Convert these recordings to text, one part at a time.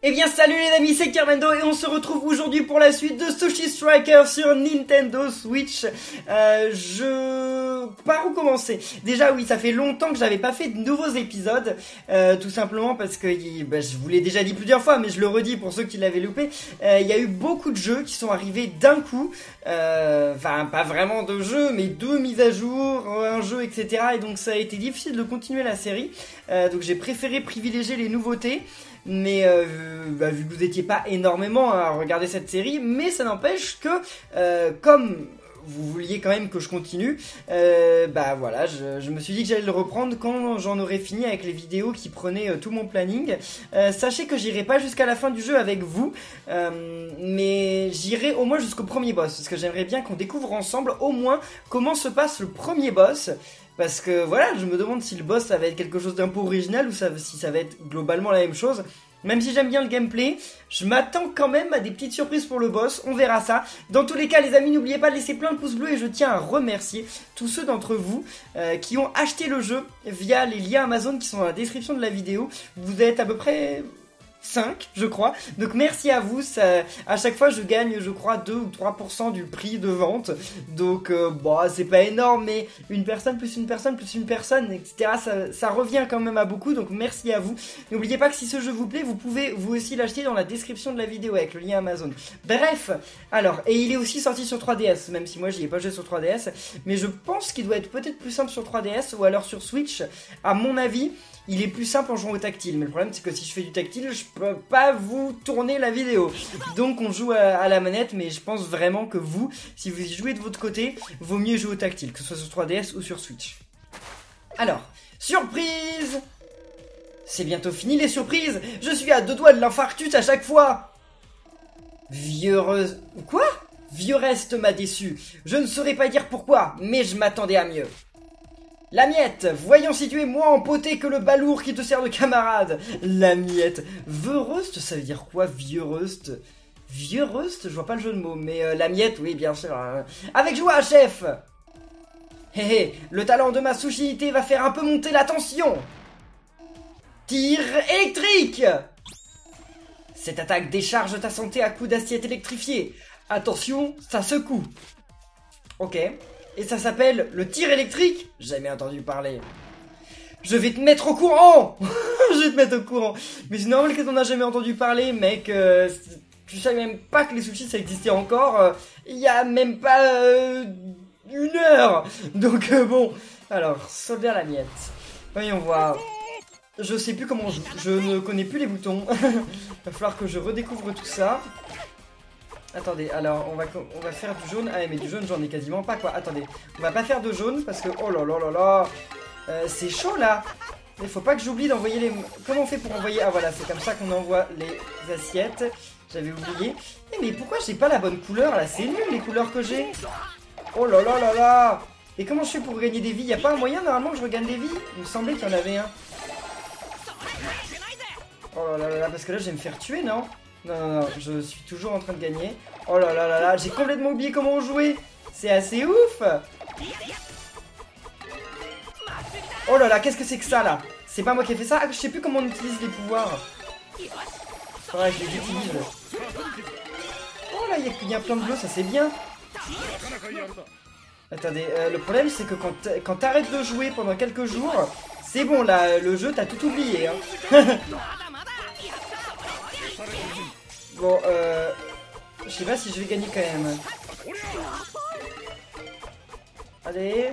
Eh bien salut les amis, c'est Carmendo et on se retrouve aujourd'hui pour la suite de Sushi Striker sur Nintendo Switch. Par où commencer? Déjà oui, ça fait longtemps que j'avais pas fait de nouveaux épisodes, tout simplement parce que je vous l'ai déjà dit plusieurs fois, mais je le redis pour ceux qui l'avaient loupé. Il y a eu beaucoup de jeux qui sont arrivés d'un coup, enfin pas vraiment de jeux, mais deux mises à jour, un jeu, etc. Et donc ça a été difficile de continuer la série, donc j'ai préféré privilégier les nouveautés. Mais vu que vous n'étiez pas énormément à regarder cette série, mais ça n'empêche que comme vous vouliez quand même que je continue, voilà, je me suis dit que j'allais le reprendre quand j'en aurais fini avec les vidéos qui prenaient tout mon planning. Sachez que j'irai pas jusqu'à la fin du jeu avec vous, mais j'irai au moins jusqu'au premier boss, parce que j'aimerais bien qu'on découvre ensemble au moins comment se passe le premier boss. Parce que voilà, je me demande si le boss ça va être quelque chose d'un peu original ou si ça va être globalement la même chose. Même si j'aime bien le gameplay, je m'attends quand même à des petites surprises pour le boss, on verra ça. Dans tous les cas les amis, n'oubliez pas de laisser plein de pouces bleus et je tiens à remercier tous ceux d'entre vous qui ont acheté le jeu via les liens Amazon qui sont dans la description de la vidéo. Vous êtes à peu près 5 je crois, donc merci à vous. À chaque fois je gagne je crois 2 ou 3% du prix de vente, donc c'est pas énorme, mais une personne plus une personne plus une personne, etc. ça revient quand même à beaucoup, donc merci à vous. N'oubliez pas que si ce jeu vous plaît, vous pouvez vous aussi l'acheter dans la description de la vidéo avec le lien Amazon. Bref, alors, et il est aussi sorti sur 3DS, même si moi j'y ai pas joué sur 3DS, mais je pense qu'il doit être peut-être plus simple sur 3DS ou alors sur Switch. À mon avis il est plus simple en jouant au tactile, mais le problème c'est que si je fais du tactile, je peux pas vous tourner la vidéo. Donc on joue à la manette, mais je pense vraiment que vous, si vous y jouez de votre côté, vaut mieux jouer au tactile, que ce soit sur 3DS ou sur Switch. Alors, surprise! C'est bientôt fini les surprises! Je suis à 2 doigts de l'infarctus à chaque fois! Quoi? Vieux reste m'a déçu. Je ne saurais pas dire pourquoi, mais je m'attendais à mieux. La miette, voyons si tu es moins empoté que le balourd qui te sert de camarade. La miette. Veurust, ça veut dire quoi, vieux rust? Vieux rust, je vois pas le jeu de mots, mais la miette, oui, bien sûr. Avec joie, chef. Hé le talent de ma sushi-ité va faire un peu monter la tension. Tir électrique. Cette attaque décharge ta santé à coups d'assiette électrifiée. Attention, ça secoue. Ok. Et ça s'appelle le tir électrique? Jamais entendu parler. Je vais te mettre au courant. Je vais te mettre au courant. Mais c'est normal que t'en as jamais entendu parler, mec. Tu savais même pas que les sushis ça existait encore. Il y a même pas 1 heure. Donc bon. Alors, soldat la miette. Voyons voir. Je sais plus comment on joue. Je ne connais plus les boutons. Va falloir que je redécouvre tout ça. Attendez, alors on va faire du jaune. Ah mais du jaune j'en ai quasiment pas quoi. Attendez, on va pas faire de jaune parce que oh là là là là, c'est chaud là. Il faut pas que j'oublie d'envoyer les... Comment on fait pour envoyer? Ah voilà, c'est comme ça qu'on envoie les assiettes. J'avais oublié. Mais pourquoi j'ai pas la bonne couleur là? C'est nul les couleurs que j'ai. Oh là là là là. Et comment je fais pour gagner des vies? Y a pas un moyen normalement que je regagne des vies? Il me semblait qu'il y en avait un. Oh là là là là, parce que là je vais me faire tuer, non? Non, je suis toujours en train de gagner. Oh là là là là, j'ai complètement oublié comment on jouait. C'est assez ouf. Oh là là, qu'est-ce que c'est que ça là? C'est pas moi qui ai fait ça? Ah, je sais plus comment on utilise les pouvoirs. Ouais, je les utilise. Oh là, il y a plein de bleus, ça c'est bien. Attendez, le problème c'est que quand t'arrêtes de jouer pendant quelques jours, c'est bon là, le jeu t'as tout oublié hein. Bon, je sais pas si je vais gagner quand même. Allez.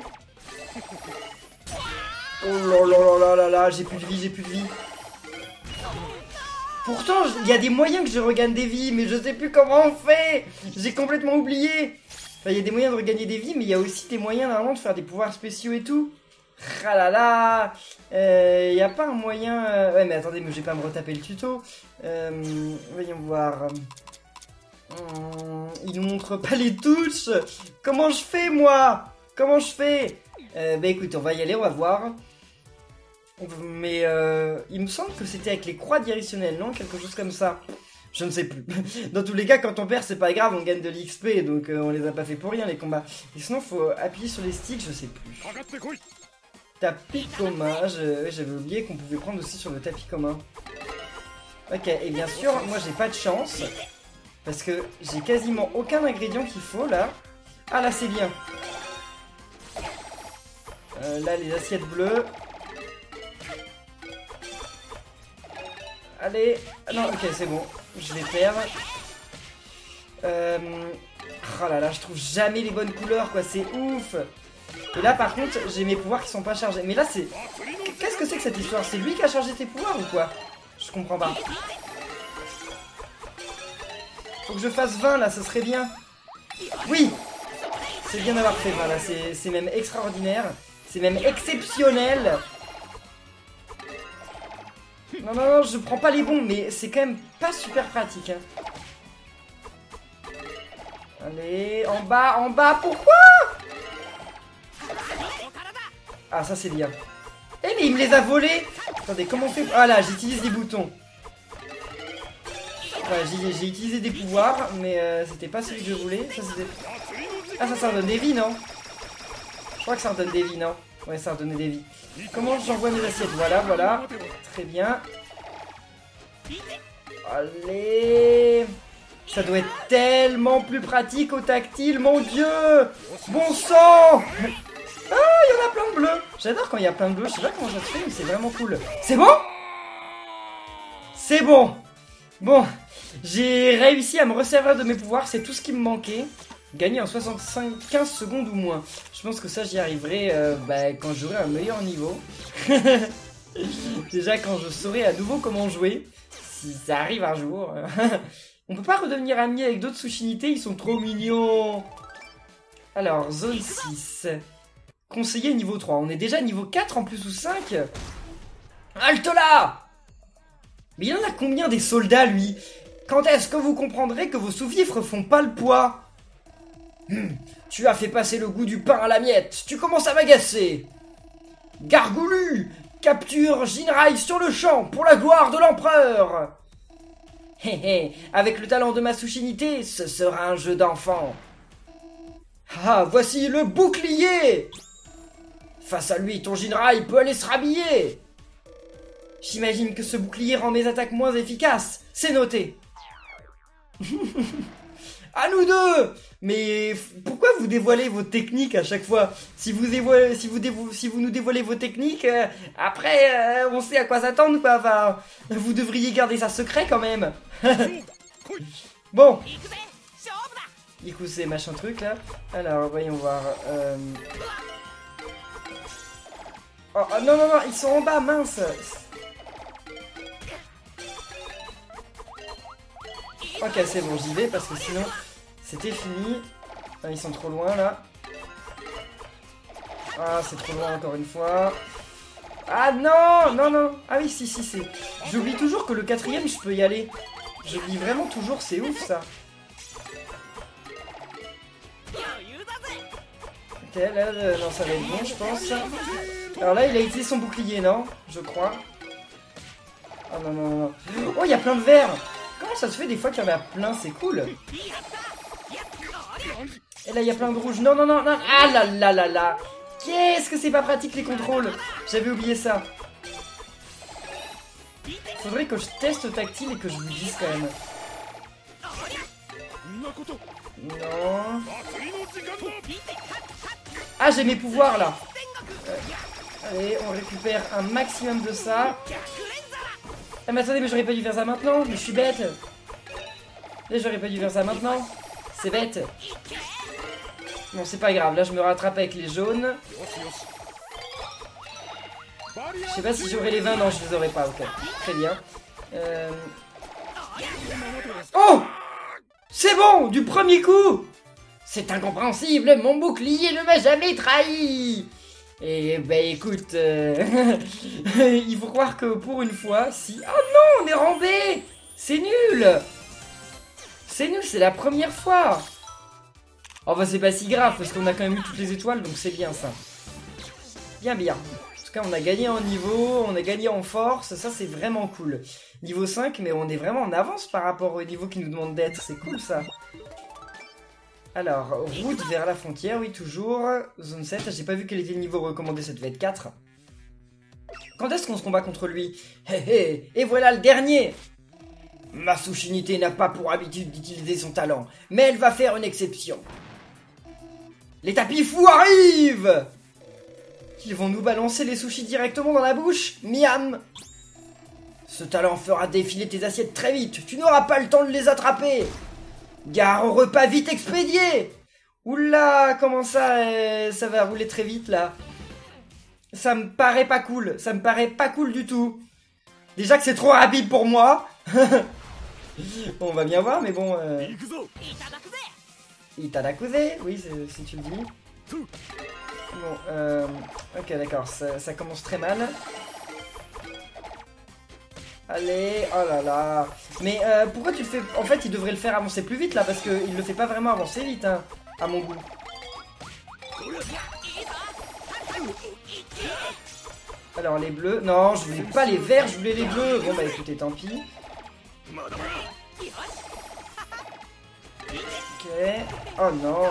Oh là là là là là, j'ai plus de vie, j'ai plus de vie. Pourtant, il y a des moyens que je regagne des vies, mais je sais plus comment on fait. J'ai complètement oublié. Enfin, il y a des moyens de regagner des vies, mais il y a aussi des moyens normalement de faire des pouvoirs spéciaux et tout. Ah là là, y a pas un moyen... Ouais mais attendez, mais je vais pas me retaper le tuto. Voyons voir. Il nous montre pas les touches. Comment je fais moi? Comment je fais? Bah écoute, on va y aller, on va voir. Mais il me semble que c'était avec les croix directionnelles, non? Quelque chose comme ça. Je ne sais plus. Dans tous les cas, quand on perd, c'est pas grave, on gagne de l'XP, donc on les a pas fait pour rien les combats. Et sinon, faut appuyer sur les sticks, je sais plus. Tapis commun, j'avais oublié qu'on pouvait prendre aussi sur le tapis commun. Ok, et bien sûr, moi j'ai pas de chance. Parce que j'ai quasiment aucun ingrédient qu'il faut là. Ah là c'est bien. Là les assiettes bleues. Allez. Ah non, ok c'est bon. Je vais perdre. Oh là là, je trouve jamais les bonnes couleurs quoi, c'est ouf. Et là par contre, j'ai mes pouvoirs qui sont pas chargés. Mais là c'est... Qu'est-ce que c'est que cette histoire? C'est lui qui a chargé tes pouvoirs ou quoi? Je comprends pas. Faut que je fasse 20 là, ça serait bien. Oui. C'est bien d'avoir fait 20 là, c'est même extraordinaire. C'est même exceptionnel. Non, non, non, je prends pas les bons, mais c'est quand même pas super pratique. Hein. Allez, en bas, pourquoi? Ah, ça c'est bien. Eh, mais il me les a volés. Attendez, comment on fait? Ah là, j'utilise des boutons. Enfin, j'ai utilisé des pouvoirs, mais c'était pas celui que je voulais. Ça, ah, ça redonne des vies, non? Je crois que ça redonne des vies, non? Ouais, ça redonne des vies. Comment j'envoie mes assiettes? Voilà, voilà. Très bien. Allez. Ça doit être tellement plus pratique au tactile, mon Dieu. Bon sang. Ah, il y en a plein de bleus. J'adore quand il y a plein de bleus. Je sais pas comment ça se fait, mais c'est vraiment cool. C'est bon? C'est bon. Bon, j'ai réussi à me resservir de mes pouvoirs. C'est tout ce qui me manquait. Gagner en 15 secondes ou moins. Je pense que ça j'y arriverai quand j'aurai un meilleur niveau. Déjà quand je saurai à nouveau comment jouer. Si ça arrive un jour. On peut pas redevenir amis avec d'autres Sushinités, ils sont trop mignons. Alors, zone 6. Conseiller niveau 3. On est déjà niveau 4 en plus ou 5. Halte là. Mais il y en a combien des soldats lui? Quand est-ce que vous comprendrez que vos sous-fifres font pas le poids? Tu as fait passer le goût du pain à la miette. Tu commences à m'agacer. Gargoulu, capture Jinrai sur le champ pour la gloire de l'empereur. Hé hé, avec le talent de ma Sushinité, ce sera un jeu d'enfant. Ah, voici le bouclier. Face à lui, ton Jinrai peut aller se rhabiller. J'imagine que ce bouclier rend mes attaques moins efficaces. C'est noté. À nous deux. Mais pourquoi vous dévoilez vos techniques à chaque fois? Si vous nous dévoilez vos techniques, après on sait à quoi s'attendre quoi. Enfin, vous devriez garder ça secret quand même. Bon. Du c'est machin truc là. Alors voyons voir. Oh non non non, ils sont en bas, mince. Ok c'est bon, j'y vais parce que sinon c'était fini. Ah, ils sont trop loin là. Ah c'est trop loin encore une fois. Ah non non non. Ah oui si c'est. J'oublie toujours que le 4ème je peux y aller. J'oublie vraiment toujours, c'est ouf ça. Ok là non ça va être bon je pense. Alors là il a utilisé son bouclier non? Je crois. Oh non non non. Oh il y a plein de verres. Comment ça se fait des fois qu'il y en a plein, c'est cool. Et là il y a plein de rouges. Non non non non. Ah là là là là. Qu'est-ce que c'est pas pratique les contrôles. J'avais oublié ça. Faudrait que je teste au tactile et que je vous dise quand même. Non. Ah j'ai mes pouvoirs là. Allez on récupère un maximum de ça. Ah mais attendez mais j'aurais pas dû faire ça maintenant. Mais je suis bête. Là j'aurais pas dû faire ça maintenant. C'est bête. Bon c'est pas grave. Là je me rattrape avec les jaunes. Je sais pas si j'aurai les 20. Non je les aurai pas. Ok. Très bien. Oh. C'est bon. Du premier coup. C'est incompréhensible. Mon bouclier ne m'a jamais trahi. Et bah écoute, il faut croire que pour une fois, si... Oh non, on est rambé. C'est nul. C'est nul, c'est la première fois. Oh bah c'est pas si grave, parce qu'on a quand même eu toutes les étoiles, donc c'est bien ça. Bien bien. En tout cas, on a gagné en niveau, on a gagné en force, ça c'est vraiment cool. Niveau 5, mais on est vraiment en avance par rapport au niveau qui nous demande d'être, c'est cool ça. Alors, route vers la frontière, oui, toujours. Zone 7, j'ai pas vu quel était le niveau recommandé, ça devait être 4. Quand est-ce qu'on se combat contre lui? Hé hé, et voilà le dernier. Ma Sushinité n'a pas pour habitude d'utiliser son talent, mais elle va faire une exception. Les tapis fous arrivent! Ils vont nous balancer les sushis directement dans la bouche? Miam! Ce talent fera défiler tes assiettes très vite, tu n'auras pas le temps de les attraper! Gare au repas vite expédié! Oula, comment ça, ça va rouler très vite là? Ça me paraît pas cool, ça me paraît pas cool du tout. Déjà que c'est trop rapide pour moi. Bon, on va bien voir, mais bon... Itadakuze, oui, si tu le dis. Bon, ok, d'accord, ça commence très mal. Allez, oh là là. Mais pourquoi tu le fais... En fait, il devrait le faire avancer plus vite, là, parce qu'il le fait pas vraiment avancer vite, hein, à mon goût. Alors, les bleus... Non, je voulais pas les verts, je voulais les bleus. Bon, bah écoutez, tant pis. Ok. Oh non.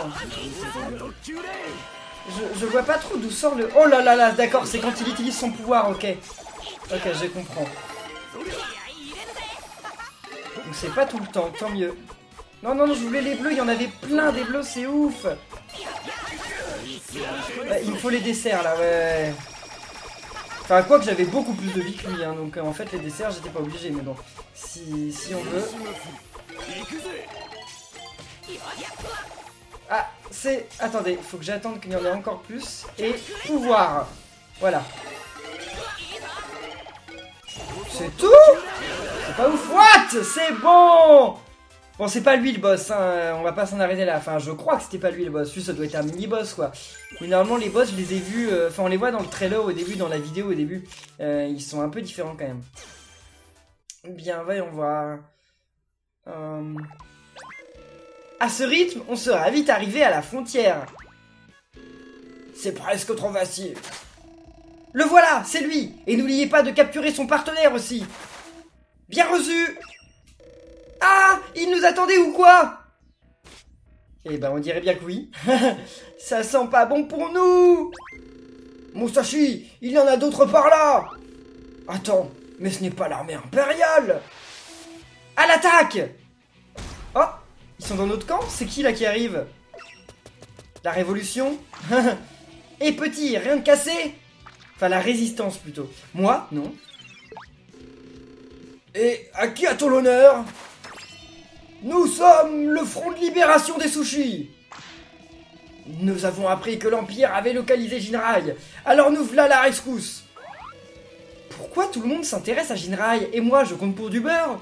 Je vois pas trop d'où sort le... Oh là là là, d'accord, c'est quand il utilise son pouvoir, ok. Ok, je comprends. Donc c'est pas tout le temps, tant mieux. Non, non, non, je voulais les bleus, il y en avait plein des bleus, c'est ouf. Ouais, il me faut les desserts, là, ouais. Enfin, quoi que j'avais beaucoup plus de vie que lui, hein, donc en fait, les desserts, j'étais pas obligé, mais bon. Si on veut... Ah, c'est... Attendez, faut que j'attende qu'il y en ait encore plus. Et pouvoir. Voilà. C'est tout? C'est pas ouf. What? C'est bon. Bon, c'est pas lui le boss, hein. On va pas s'en arrêter là. Enfin, je crois que c'était pas lui le boss. Lui, ça doit être un mini-boss, quoi. Mais normalement, les boss, je les ai vus... Enfin, on les voit dans le trailer au début, dans la vidéo au début. Ils sont un peu différents, quand même. Bien, voyons voir. À ce rythme, on sera vite arrivé à la frontière. C'est presque trop facile. Le voilà, c'est lui. Et n'oubliez pas de capturer son partenaire aussi. Bien reçu. Ah, il nous attendait ou quoi? Eh ben, on dirait bien que oui. Ça sent pas bon pour nous. Musashi, il y en a d'autres par là. Attends, mais ce n'est pas l'armée impériale. À l'attaque. Oh, ils sont dans notre camp? C'est qui là qui arrive? La révolution? Et petit, rien de cassé? Enfin, la résistance plutôt. Moi, non. Et à qui a-t-on l'honneur? Nous sommes le Front de Libération des Sushis. Nous avons appris que l'Empire avait localisé Jinrai. Alors nous voilà la rescousse. Pourquoi tout le monde s'intéresse à Jinrai? Et moi, je compte pour du beurre?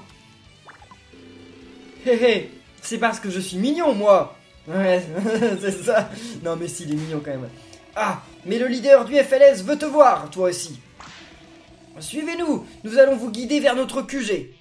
Hé hé, c'est parce que je suis mignon, moi. Ouais, c'est ça. Non mais si, il est mignon quand même. Ah, mais le leader du FLS veut te voir, toi aussi. Suivez-nous, nous allons vous guider vers notre QG.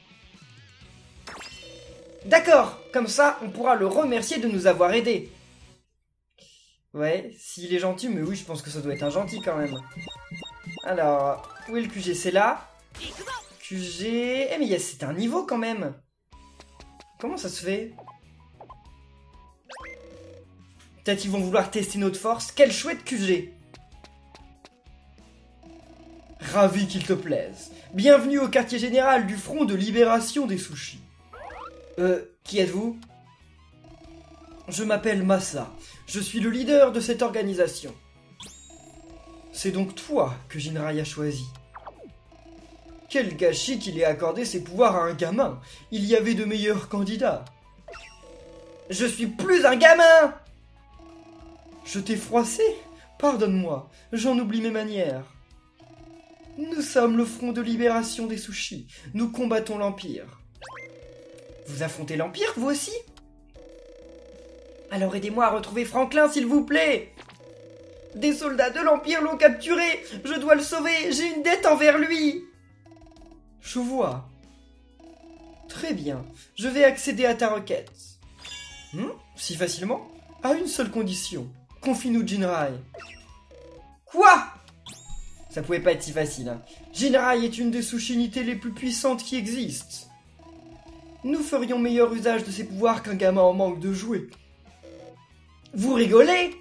D'accord, comme ça, on pourra le remercier de nous avoir aidés. Ouais, s'il est gentil, mais oui, je pense que ça doit être un gentil quand même. Alors, où est le QG? C'est là. QG... Eh mais c'est un niveau quand même. Comment ça se fait? Peut-être qu'ils vont vouloir tester notre force. Quel chouette QG. Ravi qu'il te plaise. Bienvenue au quartier général du Front de Libération des Sushis. Qui êtes-vous? Je m'appelle Masa. Je suis le leader de cette organisation. C'est donc toi que Jinrai a choisi. Quel gâchis qu'il ait accordé ses pouvoirs à un gamin. Il y avait de meilleurs candidats. Je suis plus un gamin! Je t'ai froissé? Pardonne-moi, j'en oublie mes manières. Nous sommes le Front de Libération des Sushis. Nous combattons l'Empire. Vous affrontez l'Empire, vous aussi? Alors aidez-moi à retrouver Franklin, s'il vous plaît. Des soldats de l'Empire l'ont capturé. Je dois le sauver. J'ai une dette envers lui. Je vois. Très bien. Je vais accéder à ta requête. Si facilement? À une seule condition. Confie-nous Jinrai. Quoi? Ça pouvait pas être si facile, hein. Jinrai est une des sous-unités les plus puissantes qui existent. Nous ferions meilleur usage de ses pouvoirs qu'un gamin en manque de jouets. Vous rigolez?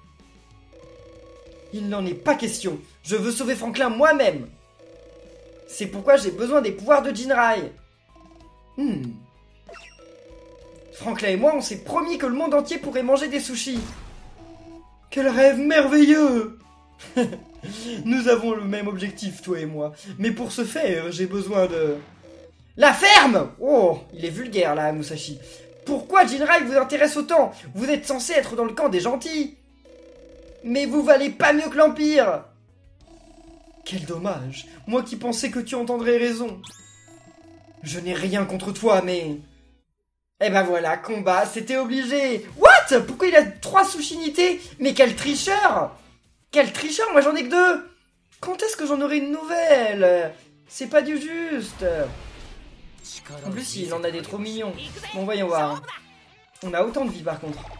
Il n'en est pas question. Je veux sauver Franklin moi-même. C'est pourquoi j'ai besoin des pouvoirs de Jinrai. Franklin et moi, on s'est promis que le monde entier pourrait manger des sushis. Quel rêve merveilleux! Nous avons le même objectif, toi et moi. Mais pour ce faire, j'ai besoin de... La ferme! Oh, il est vulgaire là, Musashi. Pourquoi Jinrai vous intéresse autant? Vous êtes censé être dans le camp des gentils. Mais vous valez pas mieux que l'Empire. Quel dommage. Moi qui pensais que tu entendrais raison. Je n'ai rien contre toi, mais... Eh ben voilà, combat, c'était obligé. What? Pourquoi il a 3 sushinités? Mais quel tricheur! Quel tricheur, moi j'en ai que 2. Quand est-ce que j'en aurai une nouvelle? C'est pas du juste. En plus, il en a des trop mignons. Bon, voyons voir. On a autant de vie par contre.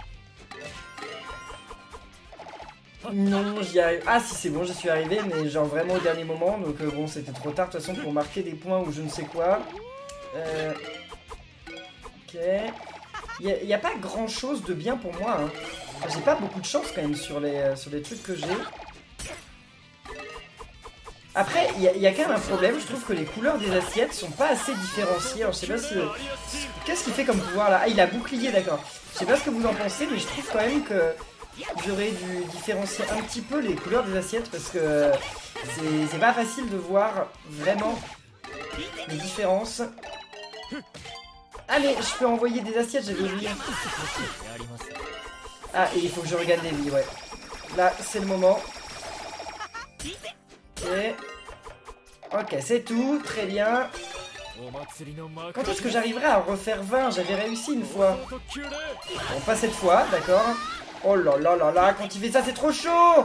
Non, j'y arrive. Ah si, c'est bon, j'y suis arrivé, mais genre vraiment au dernier moment. Donc bon, c'était trop tard de toute façon pour marquer des points ou je ne sais quoi. Ok. Il n'y a pas grand chose de bien pour moi. Hein. Enfin, j'ai pas beaucoup de chance quand même sur les trucs que j'ai. Après, il y a quand même un problème. Je trouve que les couleurs des assiettes sont pas assez différenciées. Alors, je sais pas si... Qu'est-ce qu'il fait comme pouvoir là? Ah, il a bouclier, d'accord. Je sais pas ce que vous en pensez, mais je trouve quand même que j'aurais dû différencier un petit peu les couleurs des assiettes parce que c'est pas facile de voir vraiment les différences. Allez, je peux envoyer des assiettes, j'avais oublié. Ah, et il faut que je regagne des vies, ouais. Là, c'est le moment. Ok. Ok, c'est tout, très bien. Quand est-ce que j'arriverai à refaire 20? J'avais réussi une fois. Bon, pas cette fois, d'accord. Oh là là là là, quand il fait ça, c'est trop chaud.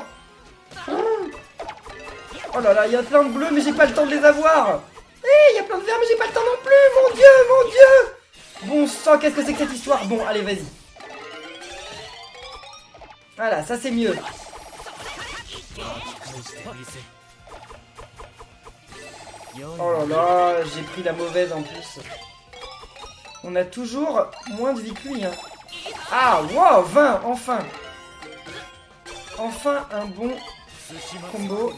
Oh là là, il y a plein de bleus, mais j'ai pas le temps de les avoir. Il y a plein de verts, mais j'ai pas le temps non plus. Mon Dieu, mon Dieu. Bon sang, qu'est-ce que c'est que cette histoire? Bon, allez, vas-y. Voilà, ça c'est mieux. Oh là là, j'ai pris la mauvaise en plus. On a toujours moins de vie que lui. Hein. Ah, wow, 20, enfin. Enfin un bon combo.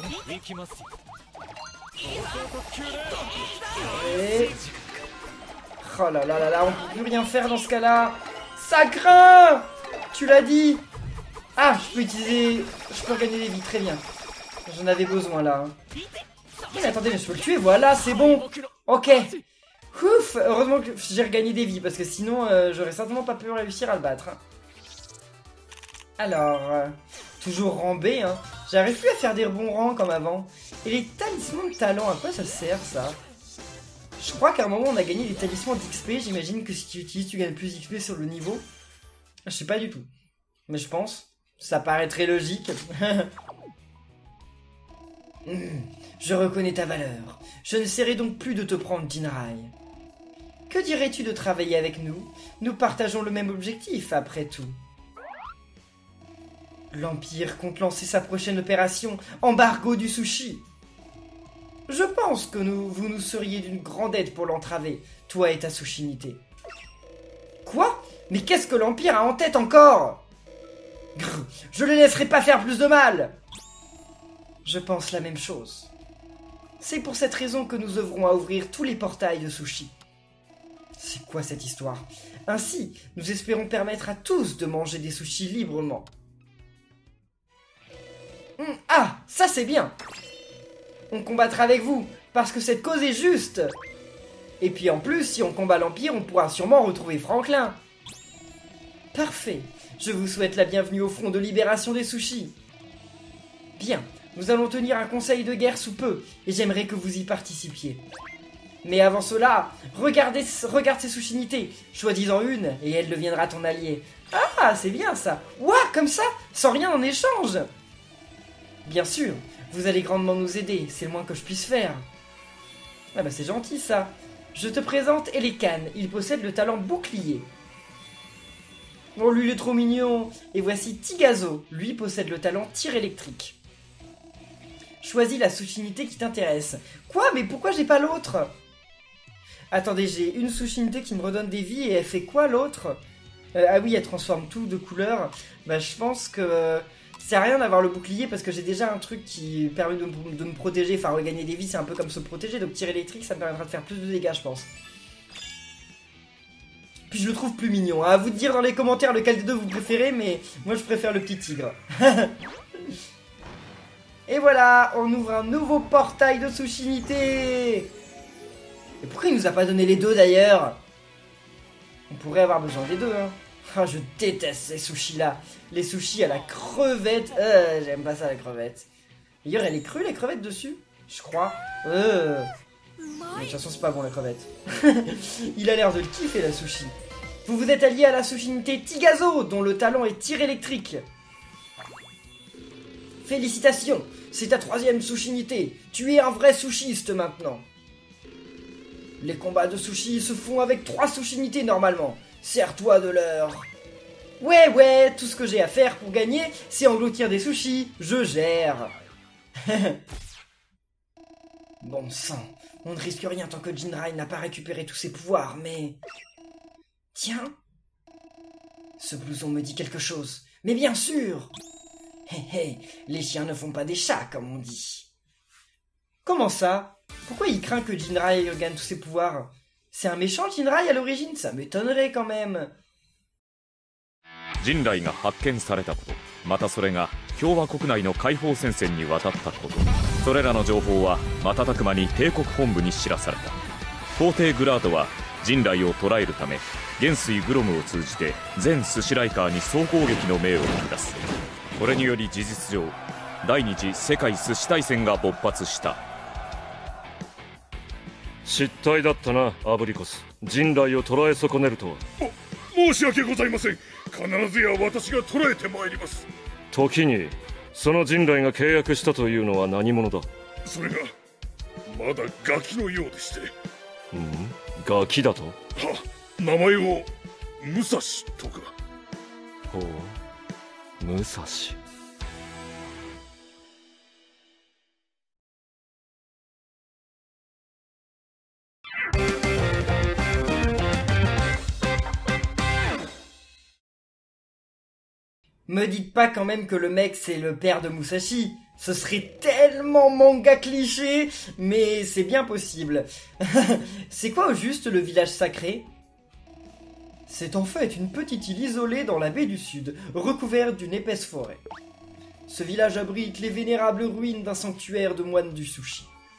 Et... Oh là là là là, on peut plus rien faire dans ce cas-là. Ça craint. Tu l'as dit. Ah, je peux utiliser... Je peux gagner des vies, très bien. J'en avais besoin là. Mais attendez, mais je peux le tuer, voilà, c'est bon. Ok. Ouf, heureusement que j'ai regagné des vies, parce que sinon, j'aurais certainement pas pu réussir à le battre. Hein. Alors, toujours rang B, hein. J'arrive plus à faire des bons rangs comme avant. Et les talismans de talent, à quoi ça sert, ça? Je crois qu'à un moment, on a gagné des talismans d'XP. J'imagine que si tu utilises, tu gagnes plus d'XP sur le niveau. Je sais pas du tout. Mais je pense. Ça paraît très logique. Je reconnais ta valeur. Je n'essaierai donc plus de te prendre, Jinrai. Que dirais-tu de travailler avec nous? Nous partageons le même objectif, après tout. L'Empire compte lancer sa prochaine opération, embargo du sushi. Je pense que vous nous seriez d'une grande aide pour l'entraver, toi et ta sushinité. Quoi? Mais qu'est-ce que l'Empire a en tête encore? Grrr, je ne les laisserai pas faire plus de mal. Je pense la même chose. C'est pour cette raison que nous œuvrons à ouvrir tous les portails de sushi. C'est quoi cette histoire? Ainsi, nous espérons permettre à tous de manger des sushis librement. Ah, ça c'est bien. On combattra avec vous, parce que cette cause est juste. Et puis en plus, si on combat l'Empire, on pourra sûrement retrouver Franklin. Parfait. Je vous souhaite la bienvenue au front de libération des sushis. Bien, nous allons tenir un conseil de guerre sous peu, et j'aimerais que vous y participiez. Mais avant cela, regarde ces sushinités, choisis-en une, et elle deviendra ton allié. Ah, c'est bien ça. Ouah, comme ça, sans rien en échange. Bien sûr, vous allez grandement nous aider, c'est le moins que je puisse faire. Ah bah c'est gentil ça. Je te présente Elekan, il possède le talent bouclier. Oh lui il est trop mignon. Et voici Tigazo, lui possède le talent tir électrique. Choisis la sushinité qui t'intéresse. Quoi? Mais pourquoi j'ai pas l'autre? Attendez, j'ai une sushinité qui me redonne des vies et elle fait quoi l'autre? Ah oui, elle transforme tout de couleur. Bah je pense que... ça sert à rien d'avoir le bouclier parce que j'ai déjà un truc qui permet de me protéger, enfin regagner des vies, c'est un peu comme se protéger, donc tir électrique ça me permettra de faire plus de dégâts je pense. puis je le trouve plus mignon. À vous de dire dans les commentaires lequel des deux vous préférez, mais moi je préfère le petit tigre. Et voilà, on ouvre un nouveau portail de Sushinité. Et pourquoi il nous a pas donné les deux d'ailleurs? On pourrait avoir besoin des deux, hein. Ah, je déteste ces sushis là. Les sushis à la crevette. J'aime pas ça la crevette. D'ailleurs, elle est crue la crevette dessus, je crois. De toute façon, c'est pas bon la crevette. Il a l'air de le kiffer la sushi. Vous vous êtes allié à la Sushinité Tigazo, dont le talent est tir électrique. Félicitations, c'est ta 3e Sushinité. Tu es un vrai sushiste maintenant. Les combats de sushi se font avec 3 Sushinités normalement. Sers-toi de l'heure. Ouais, tout ce que j'ai à faire pour gagner, c'est engloutir des sushis. Je gère. Bon sang, on ne risque rien tant que Jinrai n'a pas récupéré tous ses pouvoirs, mais... Tiens, ce blouson me dit quelque chose. Mais bien sûr. Les chiens ne font pas des chats, comme on dit. Comment ça? Pourquoi il craint que Jinrai gagne tous ses pouvoirs? C'est un méchant Jinrai à l'origine? Ça m'étonnerait quand même. Jinrai が発見されたこと、またそれが共和国内の解放戦線に渡ったこと、それらの情報は瞬く間に帝国本部に知らされた。皇帝グラードは人雷を捕らえるため、元帥グロムを通じて全スシライカーに総攻撃の命を下す。これにより事実上、第二次世界寿司大戦が勃発した。 失態だったな、アブリコス。人雷を捕らえ損ねるとは。 申し訳ございません。必ずや私が捕らえてまいります。 時にその人雷が契約したというのは何者だ？ それがまだガキのようでして。 ガキだと？は、 名前を武蔵とか。 ほう、武蔵。 Me dites pas quand même que le mec c'est le père de Musashi. Ce serait tellement manga cliché, mais c'est bien possible. C'est quoi au juste le village sacré? C'est en fait une petite île isolée dans la baie du Sud, recouverte d'une épaisse forêt. Ce village abrite les vénérables ruines d'un sanctuaire de moines du sushi.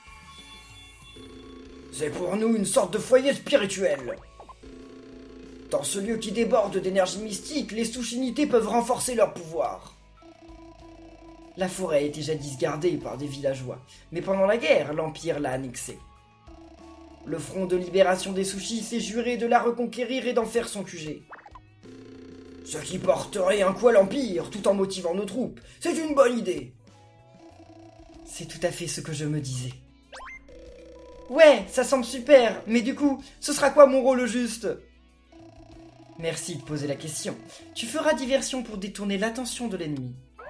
C'est pour nous une sorte de foyer spirituel. Dans ce lieu qui déborde d'énergie mystique, les Sushinités peuvent renforcer leur pouvoir. La forêt était jadis gardée par des villageois, mais pendant la guerre, l'Empire l'a annexée. Le Front de libération des sushis s'est juré de la reconquérir et d'en faire son QG. Ce qui porterait un coup à l'Empire, tout en motivant nos troupes, c'est une bonne idée. C'est tout à fait ce que je me disais. Ouais, ça semble super, mais du coup, ce sera quoi mon rôle au juste? Merci de poser la question. Tu feras diversion pour détourner l'attention de l'ennemi.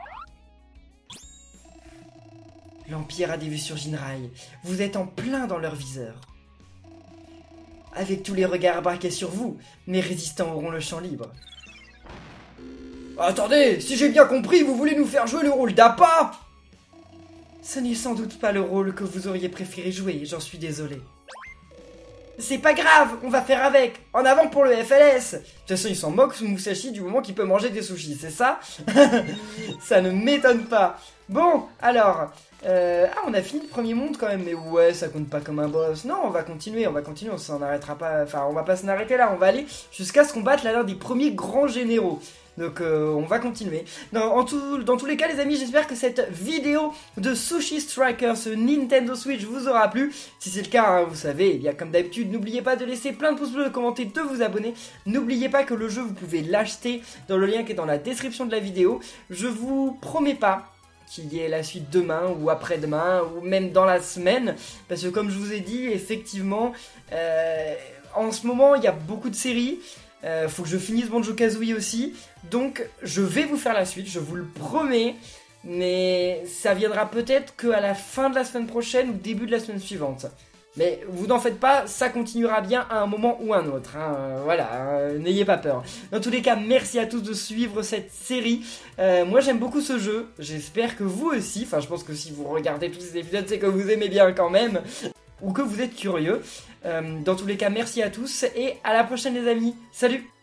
L'Empire a des vues sur Jinrai. Vous êtes en plein dans leur viseur. Avec tous les regards braqués sur vous, mes résistants auront le champ libre. Attendez, si j'ai bien compris, vous voulez nous faire jouer le rôle d'appât? Ce n'est sans doute pas le rôle que vous auriez préféré jouer, j'en suis désolé. C'est pas grave, on va faire avec. En avant pour le FLS. De toute façon, il s'en moque, Musashi, du moment qu'il peut manger des sushis, c'est ça? Ça ne m'étonne pas. Bon, alors... on a fini le premier monde quand même, mais ouais, ça compte pas comme un boss. Non, on va continuer, on s'en arrêtera pas... Enfin, on va pas s'en arrêter là, on va aller jusqu'à ce qu'on batte l'un des premiers grands généraux. Donc on va continuer. Dans tous les cas les amis, j'espère que cette vidéo de Sushi Striker sur Nintendo Switch vous aura plu. Si c'est le cas, hein, vous savez, eh bien comme d'habitude, n'oubliez pas de laisser plein de pouces bleus, de commenter, de vous abonner. N'oubliez pas que le jeu, vous pouvez l'acheter dans le lien qui est dans la description de la vidéo. Je vous promets pas qu'il y ait la suite demain ou après-demain ou même dans la semaine, parce que comme je vous ai dit, effectivement, en ce moment, il y a beaucoup de séries. Faut que je finisse Banjo-Kazooie aussi. Donc je vais vous faire la suite, je vous le promets. Mais ça viendra peut-être qu'à la fin de la semaine prochaine ou début de la semaine suivante. Mais vous n'en faites pas, ça continuera bien à un moment ou un autre. Hein. Voilà, n'ayez pas peur. Dans tous les cas, merci à tous de suivre cette série. Moi j'aime beaucoup ce jeu, j'espère que vous aussi. Enfin je pense que si vous regardez tous ces épisodes, c'est que vous aimez bien quand même. ou que vous êtes curieux. Dans tous les cas, merci à tous et à la prochaine les amis. Salut!